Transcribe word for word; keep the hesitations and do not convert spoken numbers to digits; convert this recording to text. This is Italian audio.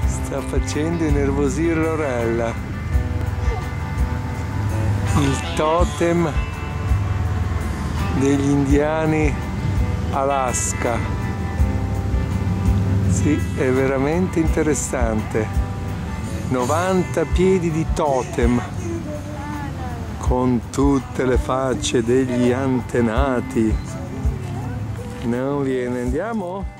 Sta facendo innervosire Lorella. Il totem degli indiani Alaska. Sì, è veramente interessante. novanta piedi di totem con tutte le facce degli antenati. Non viene, andiamo?